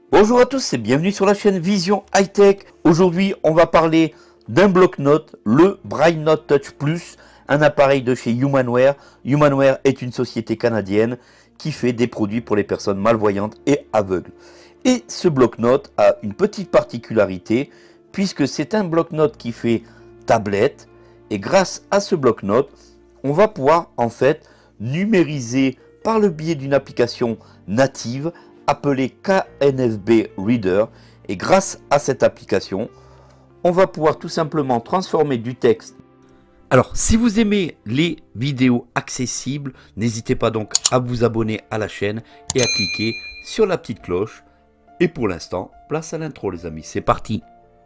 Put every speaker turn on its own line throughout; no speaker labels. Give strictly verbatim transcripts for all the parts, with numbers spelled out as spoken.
Bonjour à tous et bienvenue sur la chaîne Vision High Tech. Aujourd'hui, on va parler d'un bloc-notes, le BrailleNote Touch Plus, un appareil de chez Humanware. Humanware est une société canadienne qui fait des produits pour les personnes malvoyantes et aveugles. Et ce bloc-notes a une petite particularité puisque c'est un bloc-notes qui fait tablette et grâce à ce bloc-notes, on va pouvoir en fait numériser par le biais d'une application native appelée K N F B Reader, et grâce à cette application on va pouvoir tout simplement transformer du texte. Alors si vous aimez les vidéos accessibles, n'hésitez pas donc à vous abonner à la chaîne et à cliquer sur la petite cloche. Et pour l'instant, place à l'intro les amis, c'est parti.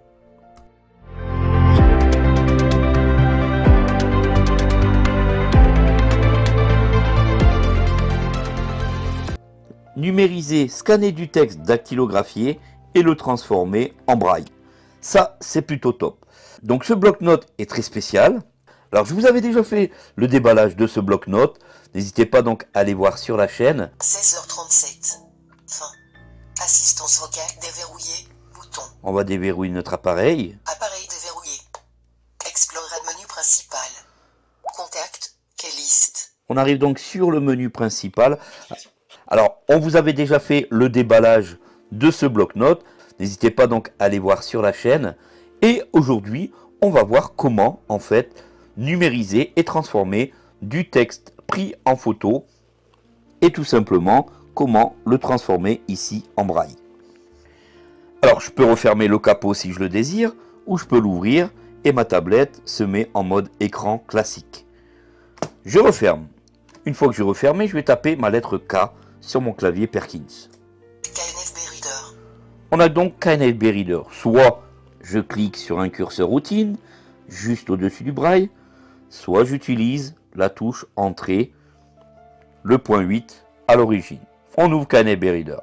Numériser, scanner du texte dactylographié et le transformer en braille. Ça, c'est plutôt top. Donc ce bloc-notes est très spécial. Alors je vous avais déjà fait le déballage de ce bloc-notes. N'hésitez pas donc à aller voir sur la chaîne.
seize heures trente-sept. Fin. Assistance vocale déverrouillée. Bouton.
On va déverrouiller notre appareil.
Appareil déverrouillé. Explorer menu principal. Contact. Quelle liste?
On arrive donc sur le menu principal. Alors, on vous avait déjà fait le déballage de ce bloc-notes. N'hésitez pas donc à aller voir sur la chaîne. Et aujourd'hui, on va voir comment, en fait, numériser et transformer du texte pris en photo. Et tout simplement, comment le transformer ici en braille. Alors, je peux refermer le capot si je le désire, ou je peux l'ouvrir et ma tablette se met en mode écran classique. Je referme. Une fois que j'ai refermé, je vais taper ma lettre K sur mon clavier Perkins.
K N F B Reader.
On a donc K N F B Reader. Soit je clique sur un curseur routine, juste au-dessus du braille, soit j'utilise la touche Entrée, le point huit à l'origine. On ouvre K N F B Reader.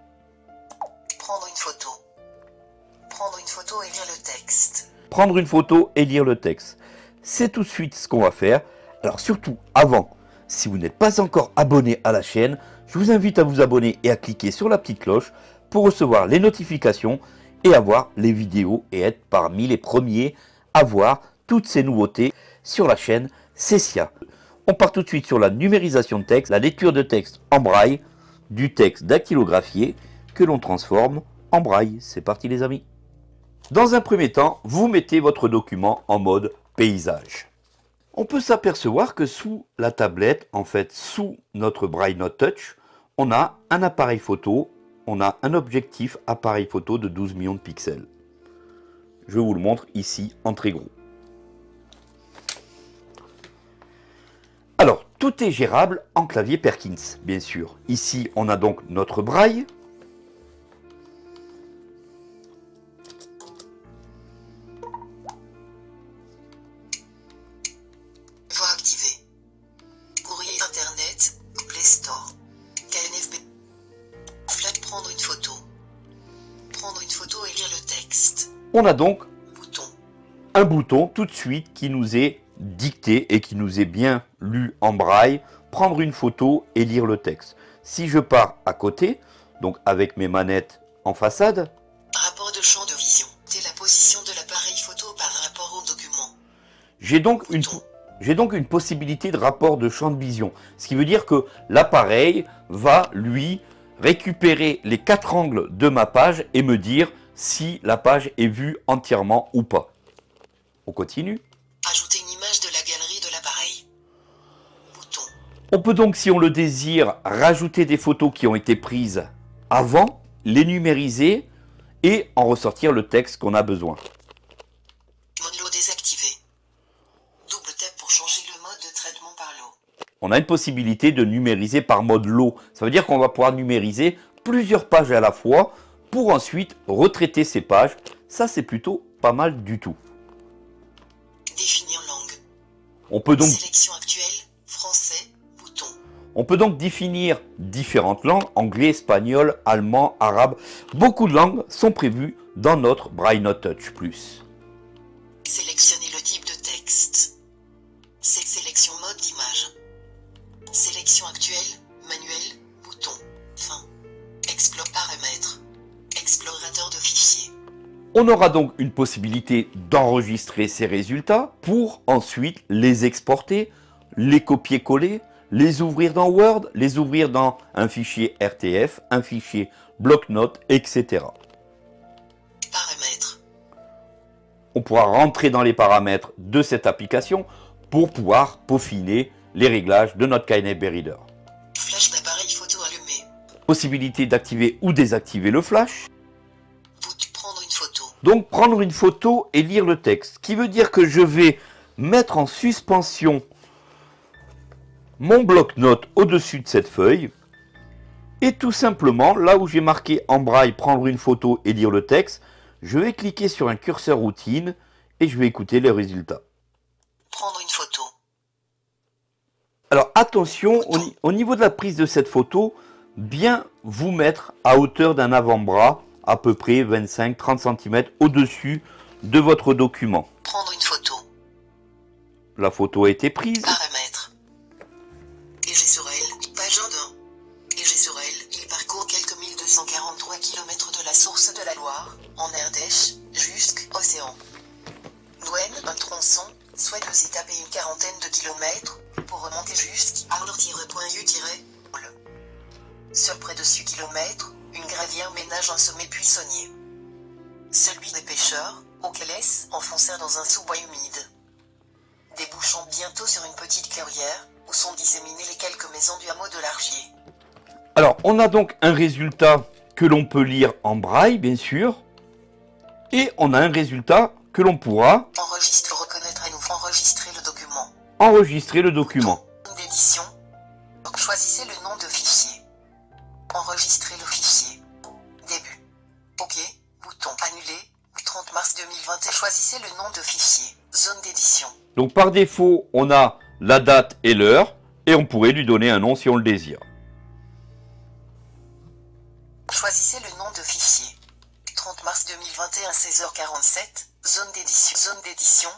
Prendre une photo. Prendre une photo et lire le texte.
Prendre une photo et lire le texte. C'est tout de suite ce qu'on va faire. Alors surtout, avant, si vous n'êtes pas encore abonné à la chaîne, je vous invite à vous abonner et à cliquer sur la petite cloche pour recevoir les notifications et avoir les vidéos et être parmi les premiers à voir toutes ces nouveautés sur la chaîne Cecia. On part tout de suite sur la numérisation de texte, la lecture de texte en braille, du texte dactylographié que l'on transforme en braille. C'est parti les amis. Dans un premier temps, vous mettez votre document en mode paysage. On peut s'apercevoir que sous la tablette, en fait sous notre BrailleNote Touch, on a un appareil photo, on a un objectif appareil photo de douze millions de pixels. Je vous le montre ici en très gros. Alors, tout est gérable en clavier Perkins, bien sûr. Ici, on a donc notre braille.
Voix activée. Courrier internet. Play Store. K N F B. Flat. Prendre une photo. Prendre une photo et lire le texte.
On a donc
Bouton.
un bouton tout de suite qui nous est dicté et qui nous est bien lu en braille. Prendre une photo et lire le texte. Si je pars à côté, donc avec mes manettes en façade,
Rapport de champ de vision. C'est la position de l'appareil photo par rapport au document.
j'ai donc une... J'ai donc une possibilité de rapport de champ de vision, ce qui veut dire que l'appareil va, lui, récupérer les quatre angles de ma page et me dire si la page est vue entièrement ou pas. On continue.
Ajouter une image de la galerie de l'appareil. Bouton.
On peut donc, si on le désire, rajouter des photos qui ont été prises avant, les numériser et en ressortir le texte qu'on a besoin.
Mode l'eau désactivé. Double tap pour changer le mode de traitement par l'eau.
On a une possibilité de numériser par mode lot. Ça veut dire qu'on va pouvoir numériser plusieurs pages à la fois pour ensuite retraiter ces pages. Ça, c'est plutôt pas mal du tout.
Définir langue.
On peut donc,
Sélection actuelle. Français. Bouton.
on peut donc définir différentes langues, anglais, espagnol, allemand, arabe. Beaucoup de langues sont prévues dans notre BrailleNote Touch Plus.
Sélectionner le type de texte. C'est sélection mode d'image. Sélection actuelle. Manuel. Bouton. Fin. Explore paramètres. explorateur de fichiers.
On aura donc une possibilité d'enregistrer ces résultats pour ensuite les exporter, les copier-coller, les ouvrir dans Word, les ouvrir dans un fichier R T F, un fichier bloc-notes, et cetera.
Paramètres.
On pourra rentrer dans les paramètres de cette application pour pouvoir peaufiner les réglages de notre K N F B Reader.
Flash d'appareil photo allumé.
Possibilité d'activer ou désactiver le flash.
Boot, prendre une photo.
Donc prendre une photo et lire le texte. Ce qui veut dire que je vais mettre en suspension mon bloc-notes au-dessus de cette feuille. Et tout simplement, là où j'ai marqué en braille prendre une photo et lire le texte, je vais cliquer sur un curseur routine et je vais écouter les résultats.
Prendre une photo.
Alors attention, au, au niveau de la prise de cette photo, bien vous mettre à hauteur d'un avant-bras, à peu près vingt-cinq à trente centimètres au-dessus de votre document.
Prendre une photo.
La photo a été prise.
Paramètres. Et j'ai sur elle, page un d'un. Et j'ai sur elle, il parcourt quelques mille deux cent quarante-trois kilomètres de la source de la Loire, en Ardèche, jusqu'Océan. Douane, un tronçon, soit deux étapes et une quarantaine de kilomètres, pour remonter jusqu'à Arlor-point-U-Ol. Sur près de six kilomètres, une gravière ménage un sommet buissonnier. Celui des pêcheurs, auquel est enfoncé dans un sous-bois humide. Débouchant bientôt sur une petite clairière, où sont disséminées les quelques maisons du hameau de l'Argier.
Alors, on a donc un résultat que l'on peut lire en braille, bien sûr. Et on a un résultat que l'on pourra
enregistrer, reconnaître et nous enregistrer le document.
Enregistrer le document.
D'édition. Choisissez le nom de fichier. Enregistrer le fichier. Début. OK. Bouton annulé. trente mars deux mille vingt et choisissez le nom de fichier. Zone d'édition.
Donc par défaut, on a la date et l'heure et on pourrait lui donner un nom si on le désire.
Choisissez le nom de fichier. trente mars deux mille vingt et un, seize heures quarante-sept. Zone d'édition. Zone d'édition.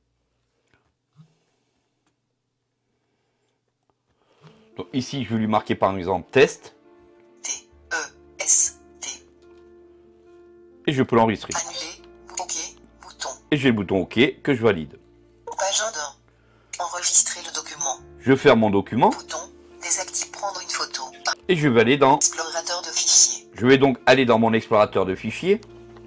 Donc ici, je vais lui marquer par exemple test.
T, E, S, T.
Et je peux l'enregistrer.
Annuler. OK. Bouton.
Et j'ai le bouton OK que je valide.
Page un d'un. Enregistrer le document.
Je ferme mon document.
Bouton. Désactive prendre une photo.
Et je vais aller dans...
Explorateur de fichiers.
Je vais donc aller dans mon explorateur de fichiers.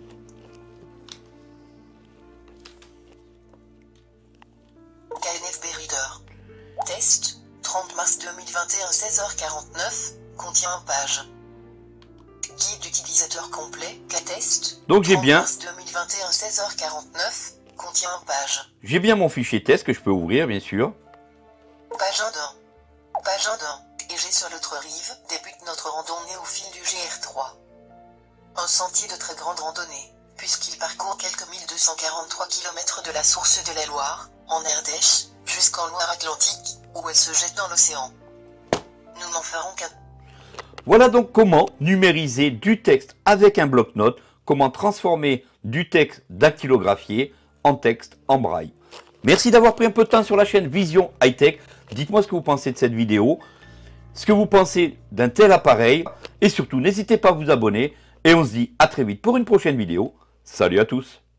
K N F B Reader. Test. trente mars deux mille vingt et un, seize heures quarante-neuf. Contient une page. Guide d'utilisateur complet. K-Test.
Donc j'ai bien...
trente mars deux mille vingt et un, seize heures quarante-neuf. Contient une page.
J'ai bien mon fichier test que je peux ouvrir, bien sûr.
Page un d'un. Page un d'un. Et j'ai sur l'autre rive, débute notre randonnée au fil du G R trois. Un sentier de très grande randonnée, puisqu'il parcourt quelques mille deux cent quarante-trois kilomètres de la source de la Loire, en Ardèche, jusqu'en Loire-Atlantique, où elle se jette dans l'océan. Nous n'en ferons qu'un.
Voilà donc comment numériser du texte avec un bloc-notes, comment transformer du texte dactylographié en texte en braille. Merci d'avoir pris un peu de temps sur la chaîne Vision High-Tech. Dites-moi ce que vous pensez de cette vidéo, ce que vous pensez d'un tel appareil, et surtout n'hésitez pas à vous abonner, et on se dit à très vite pour une prochaine vidéo. Salut à tous!